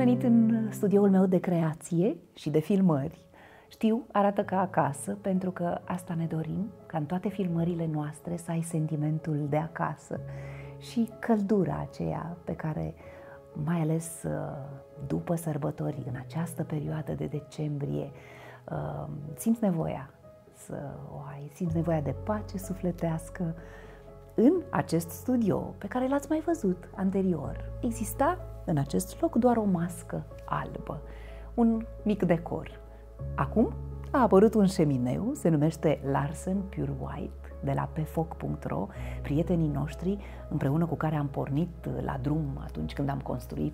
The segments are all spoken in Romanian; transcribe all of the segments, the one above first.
venit în studioul meu de creație și de filmări. Știu, arată ca acasă, pentru că asta ne dorim, ca în toate filmările noastre să ai sentimentul de acasă și căldura aceea pe care, mai ales după sărbători, în această perioadă de decembrie, simți nevoia să o ai, simți nevoia de pace sufletească. În acest studio, pe care l-ați mai văzut anterior, exista în acest loc doar o mască albă, un mic decor. Acum a apărut un șemineu, se numește Larsen Pure White, de la pefoc.ro, prietenii noștri împreună cu care am pornit la drum atunci când am construit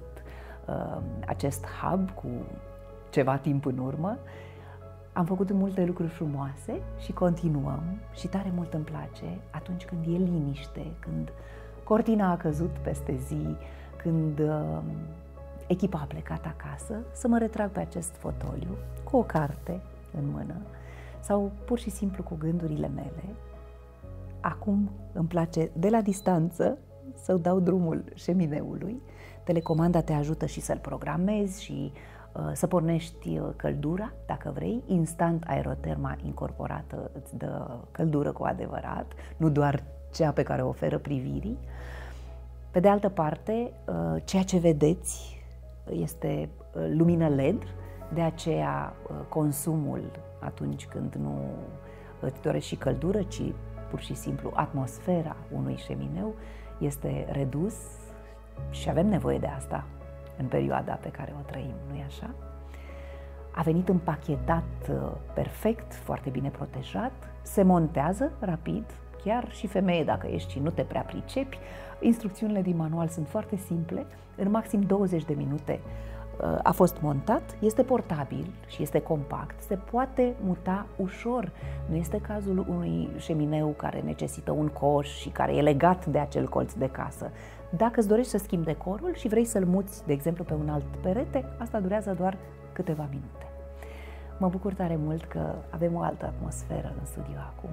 acest hub cu ceva timp în urmă. Am făcut multe lucruri frumoase și continuăm și tare mult îmi place atunci când e liniște, când cortina a căzut peste zi, când echipa a plecat acasă, să mă retrag pe acest fotoliu cu o carte în mână sau pur și simplu cu gândurile mele. Acum îmi place de la distanță să dau drumul șemineului. Telecomanda te ajută și să-l programezi și să pornești căldura, dacă vrei. Instant aeroterma incorporată îți dă căldură cu adevărat, nu doar cea pe care o oferă privirii. Pe de altă parte, ceea ce vedeți este lumină LED, de aceea consumul atunci când nu îți dorești și căldură, ci pur și simplu atmosfera unui șemineu este redus și avem nevoie de asta în perioada pe care o trăim, nu-i așa? A venit împachetat perfect, foarte bine protejat, se montează rapid, chiar și femeie dacă ești și nu te prea pricepi. Instrucțiunile din manual sunt foarte simple, în maxim 20 de minute a fost montat, este portabil și este compact, se poate muta ușor. Nu este cazul unui șemineu care necesită un coș și care e legat de acel colț de casă. Dacă îți dorești să schimbi decorul și vrei să-l muți, de exemplu, pe un alt perete, asta durează doar câteva minute. Mă bucur tare mult că avem o altă atmosferă în studio acum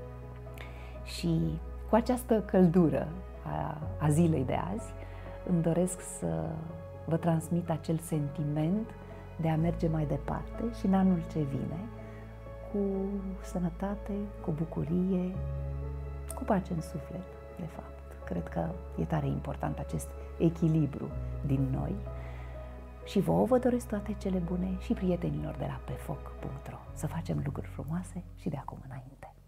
și cu această căldură a zilei de azi îmi doresc să vă transmit acel sentiment de a merge mai departe și în anul ce vine cu sănătate, cu bucurie, cu pace în suflet, de fapt. Cred că e tare important acest echilibru din noi și vouă vă doresc toate cele bune și prietenilor de la pefoc.ro să facem lucruri frumoase și de acum înainte.